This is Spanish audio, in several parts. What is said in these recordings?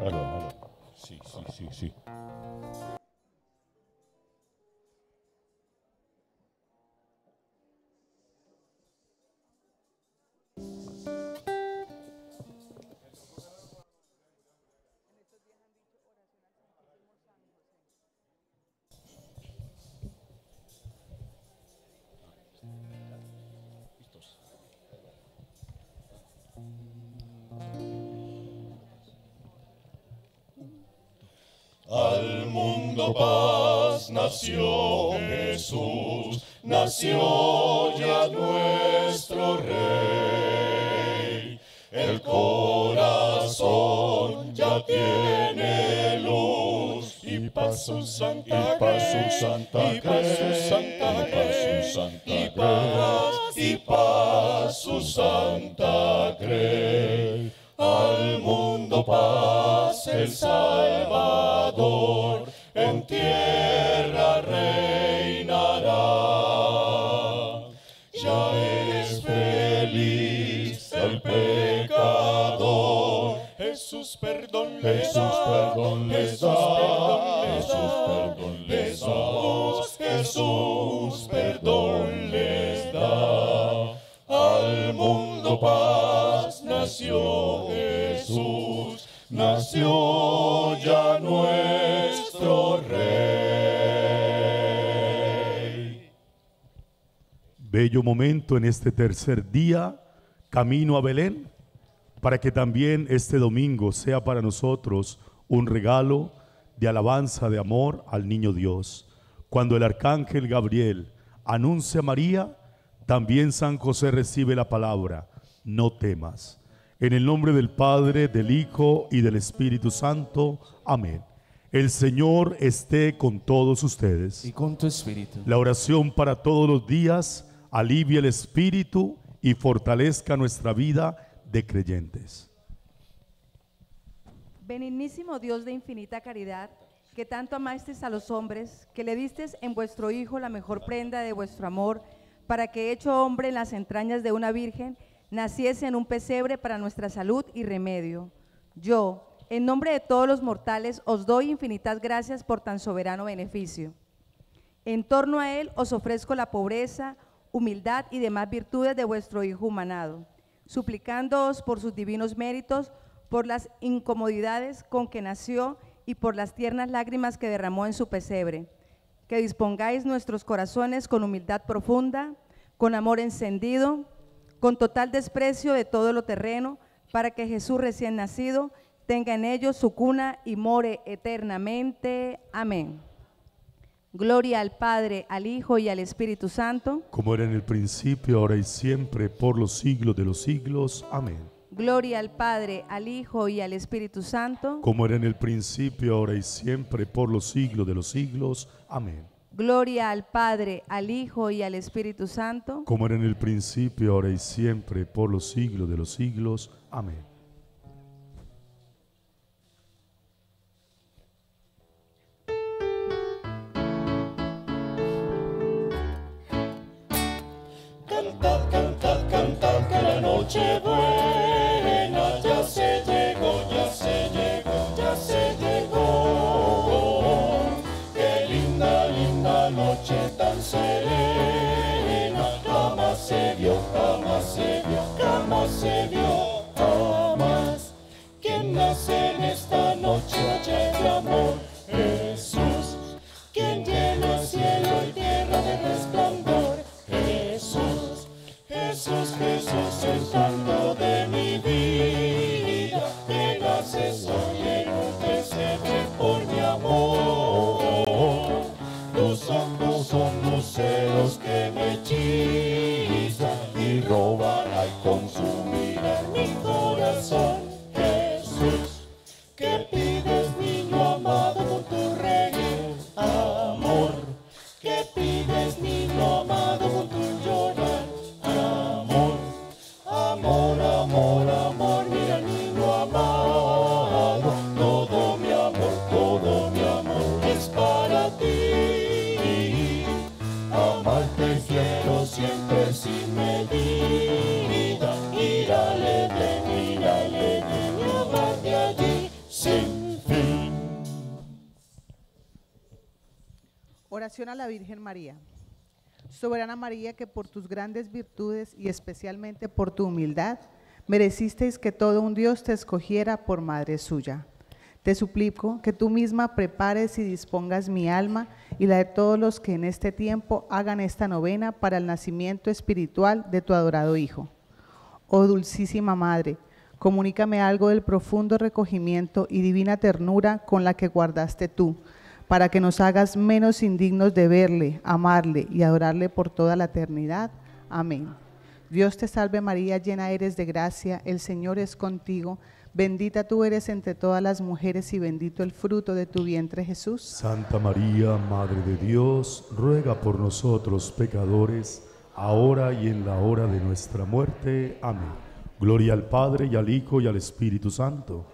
Aló. Sí. Al mundo paz nació Jesús, nació ya nuestro Rey. El corazón ya tiene luz y paz su santa crey, y paz su santa crey. Al mundo paz el Salvador en tierra reinará. Ya es feliz el pecador, Jesús perdón les da, Jesús perdón les da. Al mundo paz nació Jesús, nació ya nuestro Rey. Bello momento en este tercer día, camino a Belén, para que también este domingo sea para nosotros un regalo de alabanza, de amor al niño Dios. Cuando el arcángel Gabriel anuncia a María, también San José recibe la palabra: no temas. En el nombre del Padre, del Hijo y del Espíritu Santo. Amén. El Señor esté con todos ustedes. Y con tu espíritu. La oración para todos los días alivie el espíritu y fortalezca nuestra vida de creyentes. Benignísimo Dios de infinita caridad, que tanto amasteis a los hombres, que le disteis en vuestro Hijo la mejor prenda de vuestro amor, para que, hecho hombre en las entrañas de una virgen, naciese en un pesebre para nuestra salud y remedio. Yo, en nombre de todos los mortales, os doy infinitas gracias por tan soberano beneficio. En torno a él os ofrezco la pobreza, humildad y demás virtudes de vuestro Hijo humanado, suplicándoos por sus divinos méritos, por las incomodidades con que nació y por las tiernas lágrimas que derramó en su pesebre, que dispongáis nuestros corazones con humildad profunda, con amor encendido, con total desprecio de todo lo terreno, para que Jesús recién nacido tenga en ellos su cuna y more eternamente. Amén. Gloria al Padre, al Hijo y al Espíritu Santo. Como era en el principio, ahora y siempre, por los siglos de los siglos. Amén. Gloria al Padre, al Hijo y al Espíritu Santo. Como era en el principio, ahora y siempre, por los siglos de los siglos. Amén. Gloria al Padre, al Hijo y al Espíritu Santo. Como era en el principio, ahora y siempre, por los siglos de los siglos. Amén. Cantad, cantad, cantad, que la noche buena ya se llegó, ya se llegó, ya se llegó. Qué linda, linda noche tan serena, jamás se vio, jamás se vio, jamás se vio, jamás. ¿Quién nace en esta noche llena de amor? Jesús. ¿Quién llena cielo y tierra de resplandor? Jesús. Jesús, Jesús, el canto de mi vida, que naces hoy en un pesebre por mi amor. Tus ojos son luceros que me hechizan y roban al consumir mi corazón. Jesús, ¿qué pides, niño amado, por tu rey? Amor. ¿Qué pides, niño amado, por tu llorar? Amor, amor, amor, amor, mira, niño amado, todo mi amor es para ti. Amarte quiero siempre sin medida, ir al Edén, amarte allí sin Oración a la Virgen María. Soberana María, que por tus grandes virtudes y especialmente por tu humildad, merecisteis que todo un Dios te escogiera por madre suya. Te suplico que tú misma prepares y dispongas mi alma y la de todos los que en este tiempo hagan esta novena para el nacimiento espiritual de tu adorado Hijo. Oh dulcísima Madre, comunícame algo del profundo recogimiento y divina ternura con la que guardaste tú, para que nos hagas menos indignos de verle, amarle y adorarle por toda la eternidad. Amén. Dios te salve María, llena eres de gracia, el Señor es contigo, bendita tú eres entre todas las mujeres y bendito el fruto de tu vientre Jesús. Santa María, Madre de Dios, ruega por nosotros pecadores, ahora y en la hora de nuestra muerte. Amén. Gloria al Padre, y al Hijo, y al Espíritu Santo.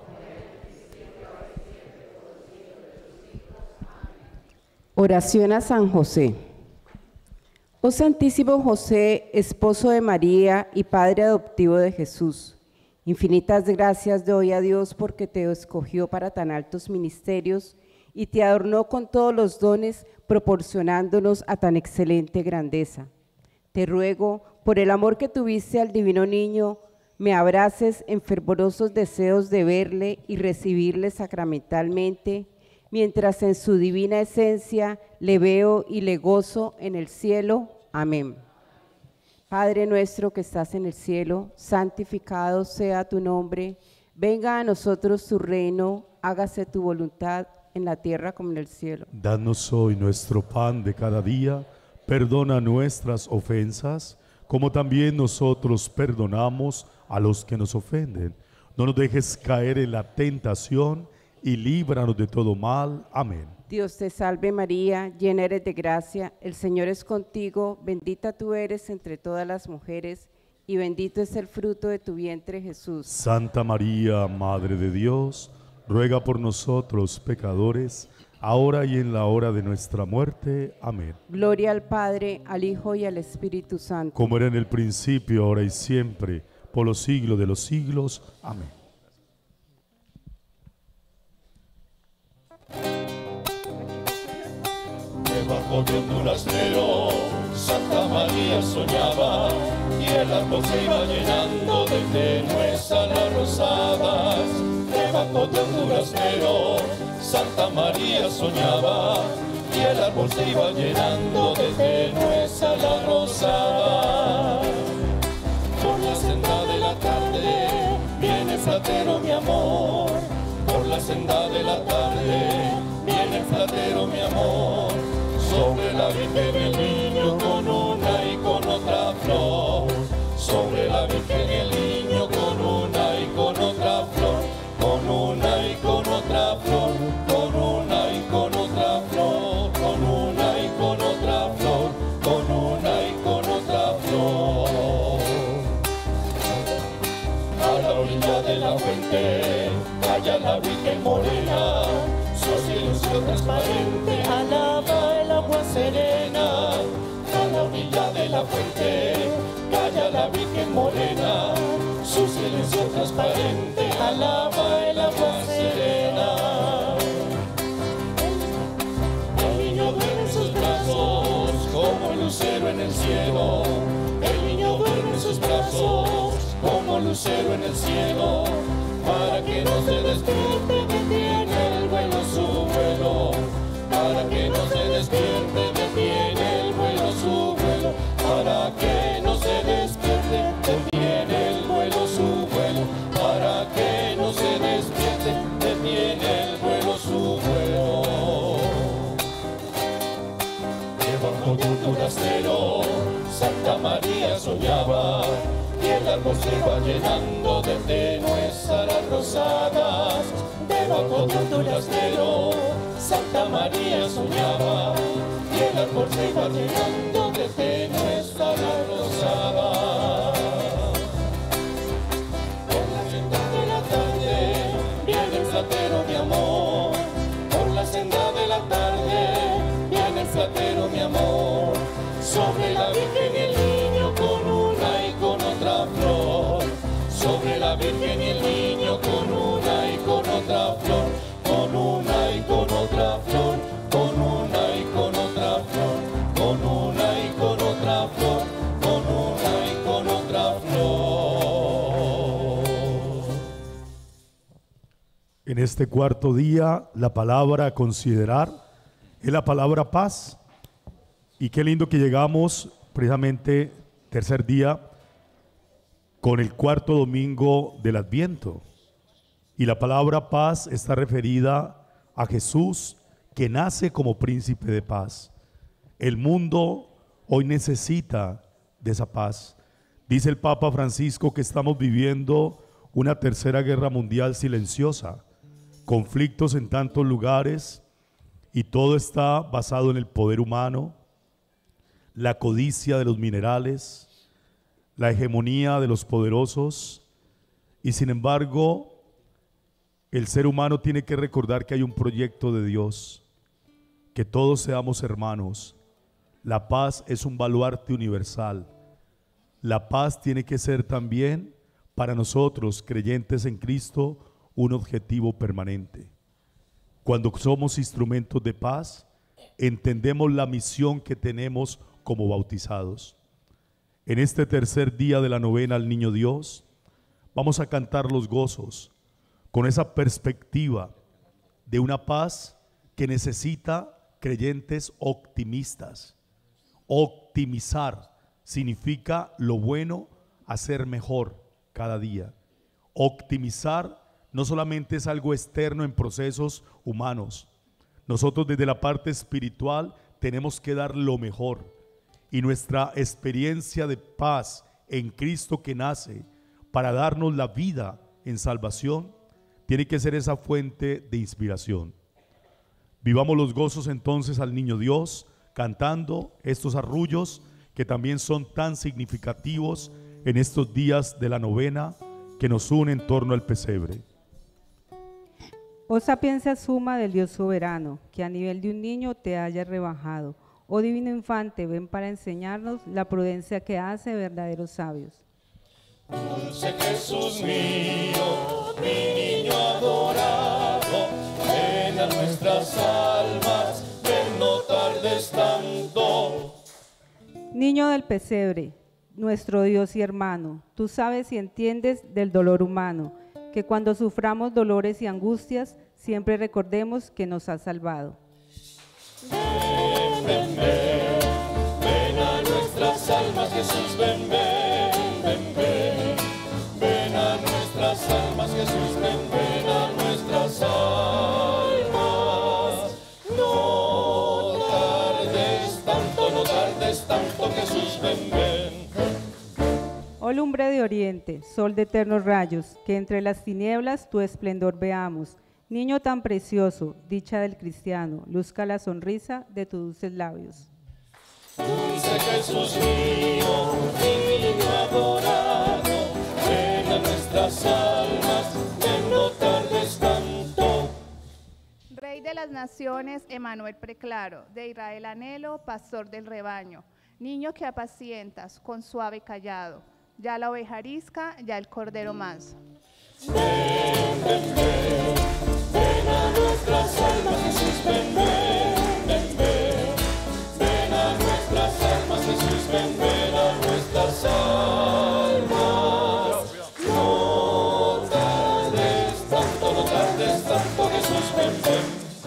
Oración a San José. Oh Santísimo José, esposo de María y padre adoptivo de Jesús, infinitas gracias doy a Dios porque te escogió para tan altos ministerios y te adornó con todos los dones, proporcionándonos a tan excelente grandeza. Te ruego, por el amor que tuviste al divino niño, me abraces en fervorosos deseos de verle y recibirle sacramentalmente, mientras en su divina esencia le veo y le gozo en el cielo. Amén. Padre nuestro que estás en el cielo, santificado sea tu nombre. Venga a nosotros tu reino, hágase tu voluntad en la tierra como en el cielo. Danos hoy nuestro pan de cada día, perdona nuestras ofensas, como también nosotros perdonamos a los que nos ofenden. No nos dejes caer en la tentación y líbranos de todo mal. Amén. Dios te salve María, llena eres de gracia, el Señor es contigo, bendita tú eres entre todas las mujeres, y bendito es el fruto de tu vientre Jesús. Santa María, Madre de Dios, ruega por nosotros pecadores, ahora y en la hora de nuestra muerte. Amén. Gloria al Padre, al Hijo y al Espíritu Santo. Como era en el principio, ahora y siempre, por los siglos de los siglos. Amén. Debajo de un durazno, Santa María soñaba, y el árbol se iba llenando de tenues a las rosadas. Debajo de un durazno, Santa María soñaba, y el árbol se iba llenando de tenues a las rosadas. Por la senda de la tarde viene el flatero mi amor, por la senda de la tarde viene el flatero mi amor. Sobre la Virgen el niño con una y con otra flor, sobre la Virgen el niño con una y con otra flor, con una y con otra flor, con una y con otra flor, con una y con otra flor, con una y con otra flor. A la orilla de la fuente, allá la Virgen morena, su ilusión transparente, alaba el agua serena. A la orilla de la fuente, calla la Virgen morena, su silencio transparente, alaba el agua serena. El niño duerme en sus brazos, como lucero en el cielo. El niño duerme en sus brazos, como lucero en el cielo. Para que no se despierte, detiene el vuelo su vuelo. Para que no se despierte, detiene el vuelo su vuelo. Para que no se despierte, detiene el vuelo su vuelo. Para que no se despierte, detiene el vuelo su vuelo. Debajo de un durazno, Santa María soñaba, y el árbol se va llenando de tenues a las rosadas. Debajo de un durazno, Santa María soñaba, y el árbol se va llenando de tenues a las rosadas. Por la senda de la tarde viene el flatero mi amor, por la senda de la tarde viene el flatero mi amor. Sobre la Virgen y el niño con una y con otra flor, sobre la Virgen y el niño con una y con otra flor, con una y con otra flor, con una y con otra flor. En este cuarto día, la palabra a considerar es la palabra paz. Y qué lindo que llegamos precisamente tercer día con el cuarto domingo del Adviento. Y la palabra paz está referida a Jesús, que nace como príncipe de paz. El mundo hoy necesita de esa paz. Dice el Papa Francisco que estamos viviendo una tercera guerra mundial silenciosa, conflictos en tantos lugares, y todo está basado en el poder humano, la codicia de los minerales, la hegemonía de los poderosos, y sin embargo, el ser humano tiene que recordar que hay un proyecto de Dios, que todos seamos hermanos. La paz es un baluarte universal. La paz tiene que ser también para nosotros, creyentes en Cristo, un objetivo permanente. Cuando somos instrumentos de paz, entendemos la misión que tenemos como bautizados. En este tercer día de la novena al Niño Dios, vamos a cantar los gozos con esa perspectiva de una paz que necesita creyentes optimistas. Optimizar significa lo bueno, hacer mejor cada día. Optimizar no solamente es algo externo en procesos humanos. Nosotros desde la parte espiritual tenemos que dar lo mejor. Y nuestra experiencia de paz en Cristo que nace para darnos la vida en salvación, tiene que ser esa fuente de inspiración. Vivamos los gozos entonces al Niño Dios, cantando estos arrullos que también son tan significativos en estos días de la novena que nos une en torno al pesebre. Oh sapiencia suma del Dios soberano, que a nivel de un niño te haya rebajado. Oh divino infante, ven para enseñarnos la prudencia que hace verdaderos sabios. Dulce Jesús mío, mi niño adorado, ven a nuestras almas, ven, no tardes tanto. Niño del pesebre, nuestro Dios y hermano, tú sabes y entiendes del dolor humano, que cuando suframos dolores y angustias, siempre recordemos que nos has salvado. Ven, ven, ven, ven a nuestras almas, Jesús, ven, ven, ven, ven, ven a nuestras almas, Jesús, ven, ven a nuestras almas. No tardes tanto, no tardes tanto, Jesús, ven, ven. Oh lumbre de oriente, sol de eternos rayos, que entre las tinieblas tu esplendor veamos. Niño tan precioso, dicha del cristiano, luzca la sonrisa de tus dulces labios. Dulce Jesús mío, mi niño adorado, ven a nuestras almas, ven, no tardes tanto. Rey de las naciones, Emanuel preclaro, de Israel anhelo, pastor del rebaño, niño que apacientas con suave callado, ya la oveja arisca, ya el cordero manso. Ven, ven, ven, ven a nuestras almas, Jesús, ven, ven, ven, ven, ven a nuestras almas, Jesús, ven, ven a nuestras almas. No tardes tanto, no tardes tanto, Jesús, ven, ven.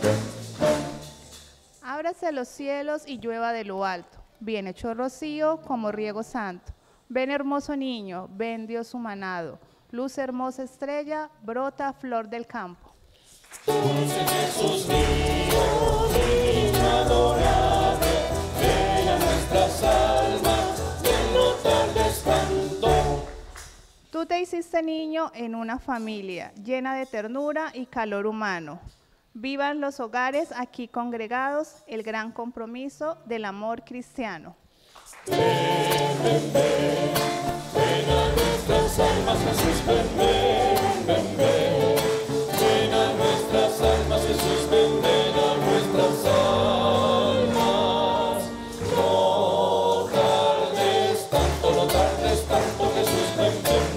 Ábrase los cielos y llueva de lo alto, bien hecho rocío como riego santo. Ven hermoso niño, ven Dios humanado, luz hermosa estrella, brota flor del campo. Dulce Jesús mío, mi niño adorado, ven a nuestras almas, ven, no tardes tanto. Tú te hiciste niño en una familia llena de ternura y calor humano. Vivan los hogares aquí congregados el gran compromiso del amor cristiano. Ven, ven, ven, ven a nuestras almas, Jesús, ven, ven, ven, ven, ven a nuestras almas, Jesús, ven, ven a nuestras almas. No tardes tanto, no tardes tanto, Jesús, ven, ven.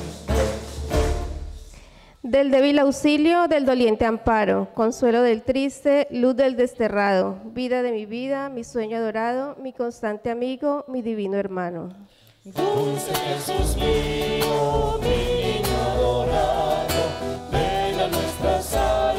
Del débil auxilio, del doliente amparo, consuelo del triste, luz del desterrado, vida de mi vida, mi sueño adorado, mi constante amigo, mi divino hermano. Dulce Jesús mío, mi niño adorado, ven a nuestras almas.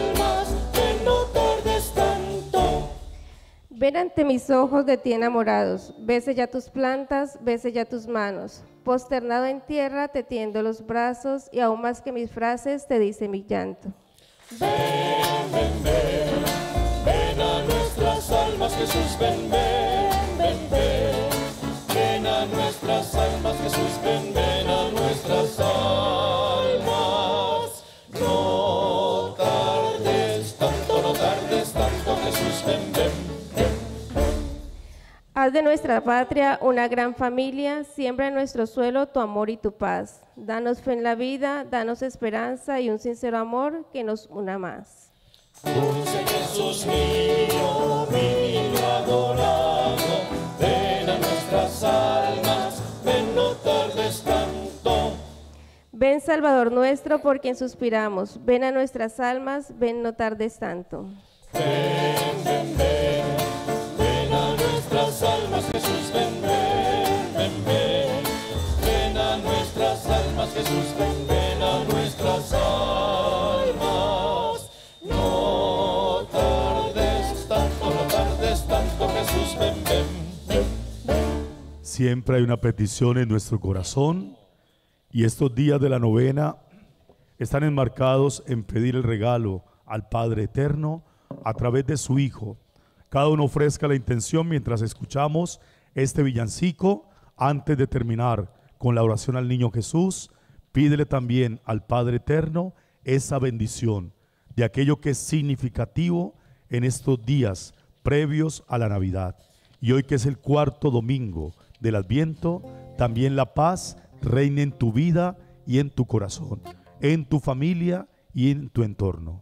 Ven ante mis ojos de ti enamorados, bese ya tus plantas, bese ya tus manos. Posternado en tierra te tiendo los brazos y aún más que mis frases te dice mi llanto. Ven, ven, ven, ven a nuestras almas, Jesús, ven, ven, ven, ven. Ven a nuestras almas, Jesús, ven, ven a nuestras almas. No tardes tanto, Jesús, ven, ven, ven. Haz de nuestra patria una gran familia, siembra en nuestro suelo tu amor y tu paz. Danos fe en la vida, danos esperanza y un sincero amor que nos una más. Dulce Jesús mío, mi niño adorado, ven a nuestras almas, ven, no tardes tanto. Ven Salvador nuestro por quien suspiramos, ven a nuestras almas, ven no tardes tanto. Ven, ven, ven, ven a nuestras almas, Jesús, ven, ven, ven, ven. Ven a nuestras almas, Jesús, ven, ven a nuestras almas. No tardes tanto, Jesús, ven, ven, ven, ven. Siempre hay una petición en nuestro corazón y estos días de la novena están enmarcados en pedir el regalo al Padre Eterno a través de su Hijo. Cada uno ofrezca la intención mientras escuchamos este villancico. Antes de terminar con la oración al Niño Jesús, pídele también al Padre Eterno esa bendición de aquello que es significativo en estos días previos a la Navidad. Y hoy, que es el cuarto domingo del Adviento, también la paz reine en tu vida y en tu corazón, en tu familia y en tu entorno.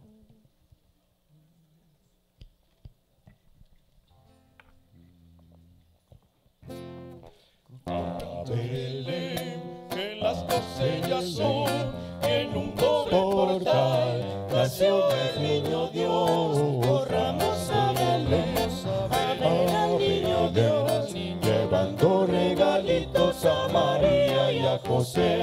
A Belén, que las cosellas son, en un doble portal nació el niño Dios. Corramos a Belén, a ver al niño Dios, llevando regalitos a María y a José.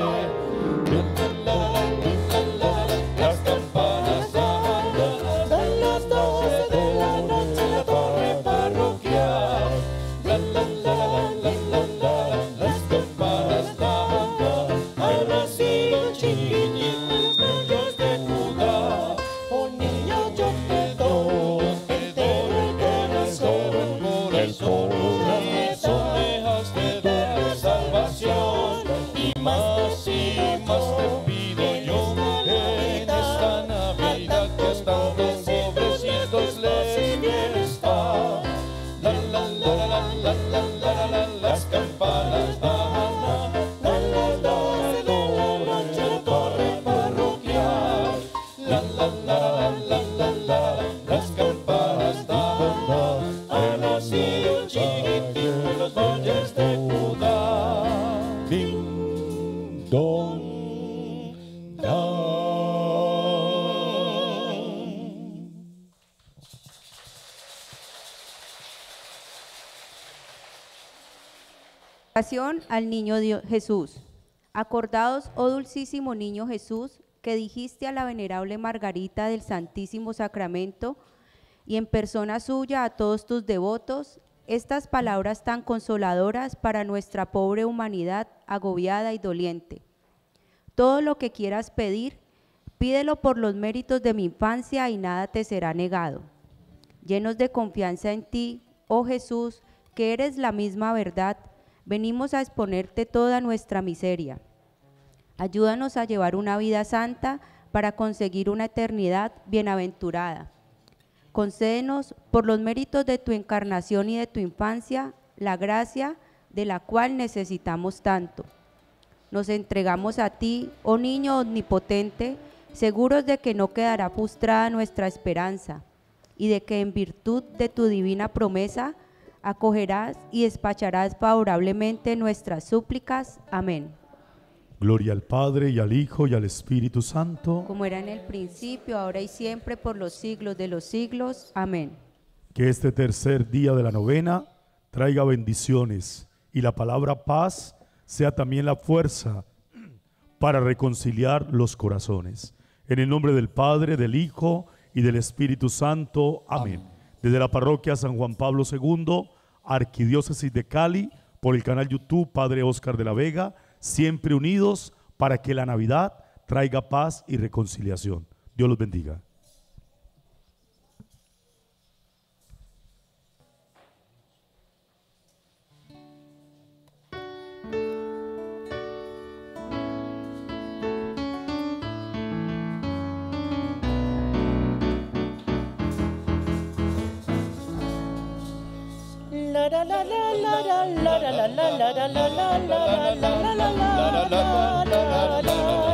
Las campanas dan las 12 de la noche en la torre parroquial. Las campanas dan, ha nacido chiquitito en los valles de Judá. Oh niño, yo te doy el corazón, por el corazón dejaste de salvación. Y más te pido yo en esta Navidad, que están los pobrecitos les bienestar. Las campanas dan las 12 de la noche en la torre parroquial. Las campanas dan, ha nacido chiquitito en los valles de Judá. Ding dong dan. Oración al Niño Jesús. Acordaos, oh dulcísimo Niño Jesús, que dijiste a la venerable Margarita del Santísimo Sacramento y en persona suya a todos tus devotos, estas palabras tan consoladoras para nuestra pobre humanidad agobiada y doliente. Todo lo que quieras pedir, pídelo por los méritos de mi infancia y nada te será negado. Llenos de confianza en ti, oh Jesús, que eres la misma verdad, venimos a exponerte toda nuestra miseria. Ayúdanos a llevar una vida santa para conseguir una eternidad bienaventurada. Concédenos, por los méritos de tu encarnación y de tu infancia, la gracia de la cual necesitamos tanto. Nos entregamos a ti, oh Niño omnipotente, seguros de que no quedará frustrada nuestra esperanza y de que en virtud de tu divina promesa acogerás y despacharás favorablemente nuestras súplicas. Amén. Gloria al Padre, y al Hijo, y al Espíritu Santo. Como era en el principio, ahora y siempre, por los siglos de los siglos. Amén. Que este tercer día de la novena traiga bendiciones y la palabra paz sea también la fuerza para reconciliar los corazones. En el nombre del Padre, del Hijo y del Espíritu Santo. Amén. desde la parroquia San Juan Pablo II, Arquidiócesis de Cali, por el canal YouTube Padre Óscar de la Vega, siempre unidos para que la Navidad traiga paz y reconciliación. Dios los bendiga. La la la la la la la la la la la la la la la la la la la la.